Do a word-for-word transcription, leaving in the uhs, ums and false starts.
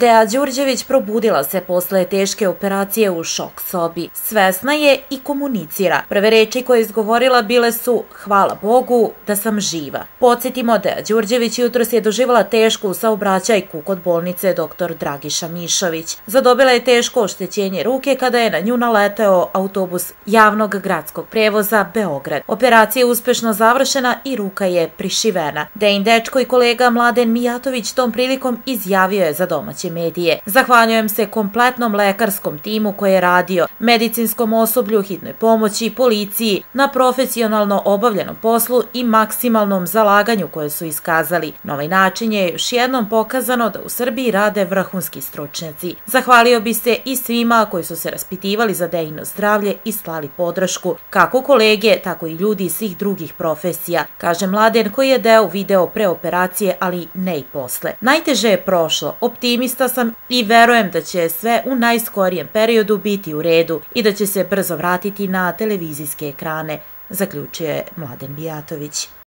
Dea Đurđević probudila se posle teške operacije u šok sobi. Svesna je i komunicira. Prve reči koje je izgovorila bile su "Hvala Bogu da sam živa". Podsjetimo, Dea Đurđević jutros je doživjela tešku saobraćajku kod bolnice doktor Dragiša Mišović. Zadobila je teško oštećenje ruke kada je na nju naleteo autobus javnog gradskog prevoza Beograd. Operacija je uspešno završena i ruka je prišivena. Dein dečko i kolega Mladen Mijatović tom prilikom izjavio je za domaće medije: "Zahvaljujem se kompletnom lekarskom timu koji je radio, medicinskom osoblju, hitnoj pomoći, policiji, na profesionalno obavljenom poslu i maksimalnom zalaganju koje su iskazali. Na ovaj način je još jednom pokazano da u Srbiji rade vrhunski stručnjaci. Zahvalio bi se i svima koji su se raspitivali za Deino zdravlje i slali podršku, kako kolege, tako i ljudi iz svih drugih profesija", kaže Mladen, koji je deo video pre operacije, ali ne i posle. "Najteže je prošlo, optimista sam i verujem da će sve u najskorijem periodu biti u redu i da će se brzo vratiti na televizijske ekrane", zaključio je Mladen Mijatović.